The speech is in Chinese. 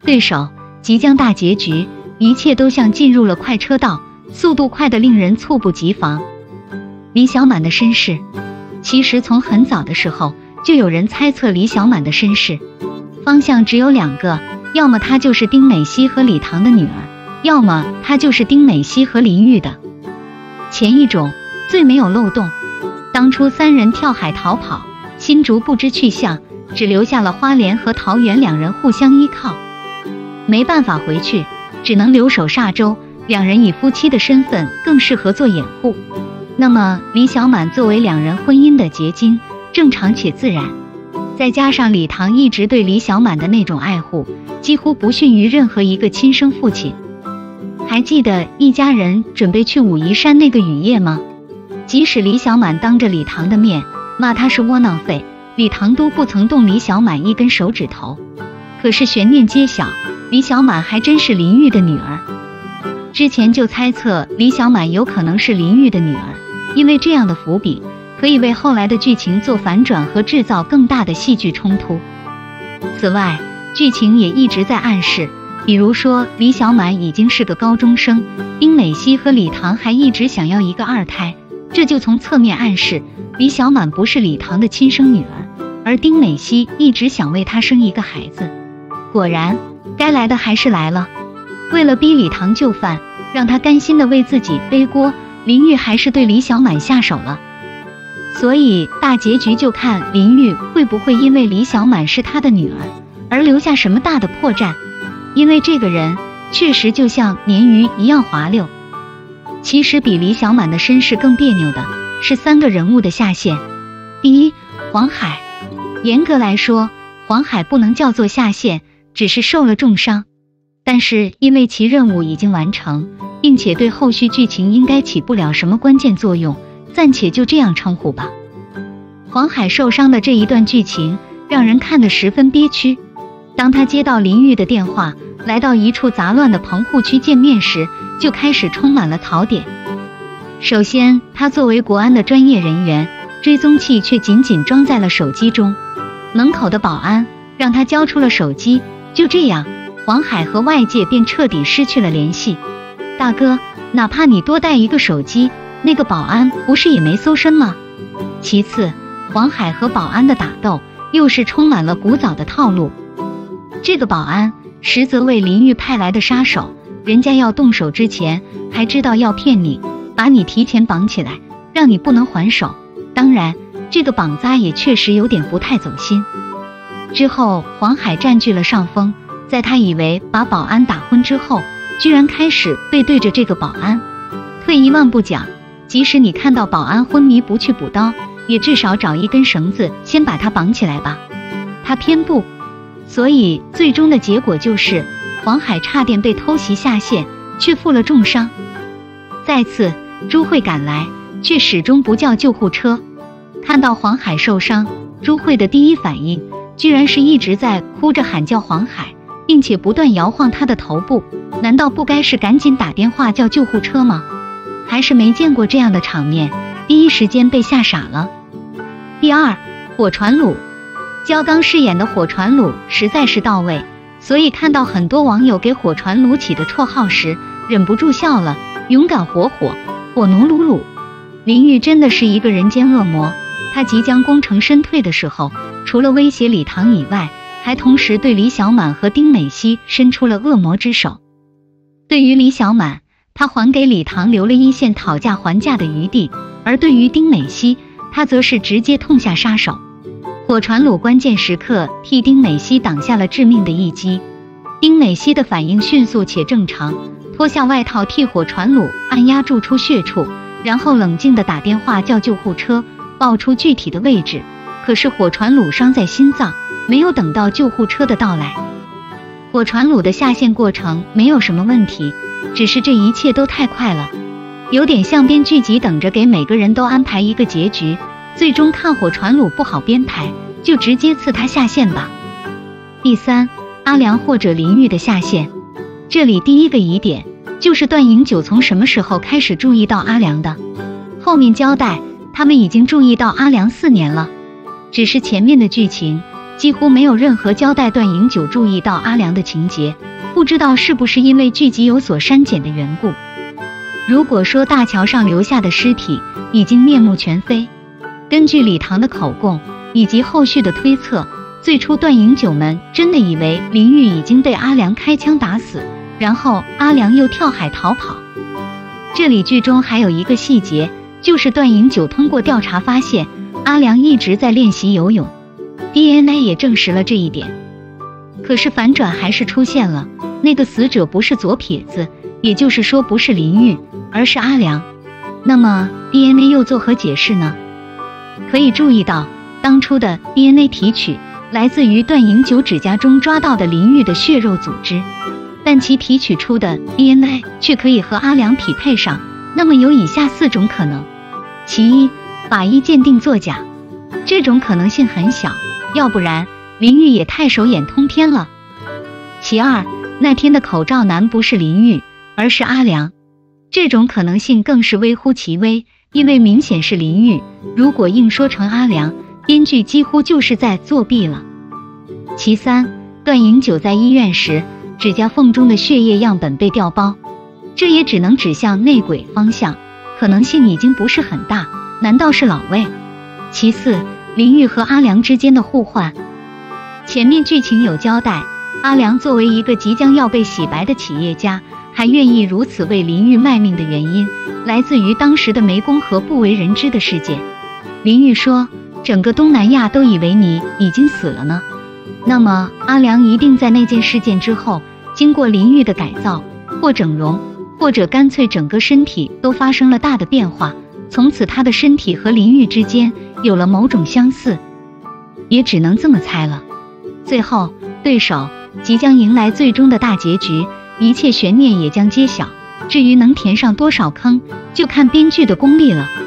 对手，即将大结局，一切都像进入了快车道，速度快得令人猝不及防。李小满的身世，其实从很早的时候就有人猜测李小满的身世，方向只有两个，要么她就是丁美熙和李唐的女儿，要么她就是丁美熙和林玉的。前一种最没有漏洞，当初三人跳海逃跑，新竹不知去向，只留下了花莲和桃园两人互相依靠，没办法回去，只能留守沙洲，两人以夫妻的身份更适合做掩护。那么李小满作为两人婚姻的结晶，正常且自然，再加上李唐一直对李小满的那种爱护，几乎不逊于任何一个亲生父亲。还记得一家人准备去武夷山那个雨夜吗？即使李小满当着李唐的面骂他是窝囊废，李唐都不曾动李小满一根手指头。可是悬念揭晓，李小满还真是林玉的女儿。之前就猜测李小满有可能是林玉的女儿，因为这样的伏笔可以为后来的剧情做反转和制造更大的戏剧冲突。此外，剧情也一直在暗示，比如说李小满已经是个高中生，丁美熙和李唐还一直想要一个二胎，这就从侧面暗示李小满不是李唐的亲生女儿，而丁美熙一直想为他生一个孩子。果然，该来的还是来了。为了逼李唐就范，让他甘心的为自己背锅，林玉还是对李小满下手了。所以大结局就看林玉会不会因为李小满是他的女儿而留下什么大的破绽，因为这个人确实就像鲶鱼一样滑溜。其实比李小满的身世更别扭的是三个人物的下线。第一，黄海。严格来说，黄海不能叫做下线，只是受了重伤，但是因为其任务已经完成，并且对后续剧情应该起不了什么关键作用，暂且就这样称呼吧。黄海受伤的这一段剧情让人看得十分憋屈。当他接到林玉的电话，来到一处杂乱的棚户区见面时，就开始充满了槽点。首先，他作为国安的专业人员，追踪器却仅仅装在了手机中，门口的保安让他交出了手机，就这样，黄海和外界便彻底失去了联系。大哥，哪怕你多带一个手机，那个保安不是也没搜身吗？其次，黄海和保安的打斗又是充满了古早的套路。这个保安实则为林玉派来的杀手，人家要动手之前还知道要骗你，把你提前绑起来，让你不能还手。当然，这个绑扎也确实有点不太走心。之后黄海占据了上风，在他以为把保安打昏之后，居然开始背对着这个保安。退一万步讲，即使你看到保安昏迷不去补刀，也至少找一根绳子先把他绑起来吧。他偏不，所以最终的结果就是黄海差点被偷袭下线，却负了重伤。再次，朱慧赶来，却始终不叫救护车。看到黄海受伤，朱慧的第一反应居然是一直在哭着喊叫黄海，并且不断摇晃他的头部。难道不该是赶紧打电话叫救护车吗？还是没见过这样的场面，第一时间被吓傻了。第二，火传鲁。焦刚饰演的火传鲁实在是到位，所以看到很多网友给火传鲁起的绰号时，忍不住笑了。勇敢火火，火奴鲁鲁。林玉真的是一个人间恶魔，他即将功成身退的时候，除了威胁李唐以外，还同时对李小满和丁美熙伸出了恶魔之手。对于李小满，他还给李唐留了一线讨价还价的余地，而对于丁美熙，他则是直接痛下杀手。火传鲁关键时刻替丁美熙挡下了致命的一击，丁美熙的反应迅速且正常，脱下外套替火传鲁按压住出血处，然后冷静地打电话叫救护车，报出具体的位置。可是火传鲁伤在心脏，没有等到救护车的到来。火传鲁的下线过程没有什么问题，只是这一切都太快了，有点像编剧集等着给每个人都安排一个结局，最终看火传鲁不好编排，就直接刺他下线吧。第三，阿良或者林玉的下线。这里第一个疑点就是段营久从什么时候开始注意到阿良的？后面交代他们已经注意到阿良4年了，只是前面的剧情几乎没有任何交代段银九注意到阿良的情节，不知道是不是因为剧集有所删减的缘故。如果说大桥上留下的尸体已经面目全非，根据李唐的口供以及后续的推测，最初段银九们真的以为林玉已经被阿良开枪打死，然后阿良又跳海逃跑。这里剧中还有一个细节，就是段银九通过调查发现阿良一直在练习游泳， DNA 也证实了这一点。可是反转还是出现了，那个死者不是左撇子，也就是说不是林玉，而是阿良。那么 DNA 又作何解释呢？可以注意到，当初的 DNA 提取来自于段银九指甲中抓到的林玉的血肉组织，但其提取出的 DNA 却可以和阿良匹配上。那么有以下4种可能：其一，法医鉴定作假，这种可能性很小，要不然林玉也太手眼通天了。其二，那天的口罩男不是林玉，而是阿良，这种可能性更是微乎其微，因为明显是林玉，如果硬说成阿良，编剧几乎就是在作弊了。其三，段银九在医院时，指甲缝中的血液样本被调包，这也只能指向内鬼方向，可能性已经不是很大，难道是老魏？其四，林玉和阿良之间的互换。前面剧情有交代，阿良作为一个即将要被洗白的企业家，还愿意如此为林玉卖命的原因，来自于当时的湄公河不为人知的事件。林玉说，整个东南亚都以为你已经死了呢。那么阿良一定在那件事件之后，经过林玉的改造或整容，或者干脆整个身体都发生了大的变化，从此他的身体和林玉之间有了某种相似，也只能这么猜了。最后，对手即将迎来最终的大结局，一切悬念也将揭晓。至于能填上多少坑，就看编剧的功力了。